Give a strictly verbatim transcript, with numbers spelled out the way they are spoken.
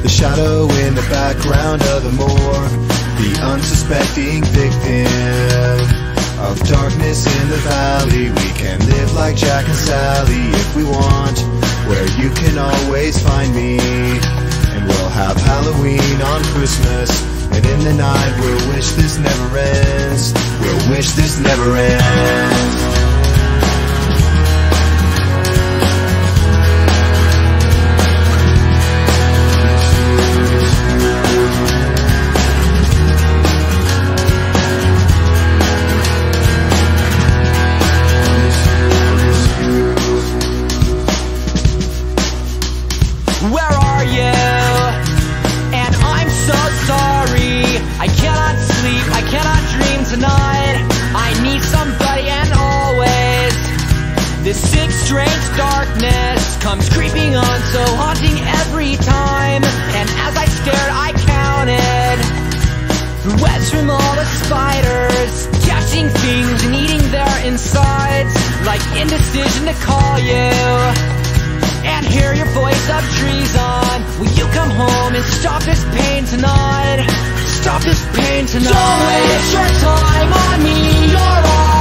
the shadow in the background of the moor, the unsuspecting victim of darkness in the valley. We can live like Jack and Sally if we want, where you can always find me. And we'll have Halloween on Christmas, and in the night we'll wish this never ends. We'll wish this never ends. Where are you? And I'm so sorry. I cannot sleep, I cannot dream tonight. I need somebody, and always this sick, strange darkness comes creeping on, so haunting every time. And as I stared, I counted the webs from all the spiders, catching things and eating their insides, like indecision to call you and hear your voice of treason. Will you come home and stop this pain tonight? Stop this pain tonight. Don't waste your time on me, you're all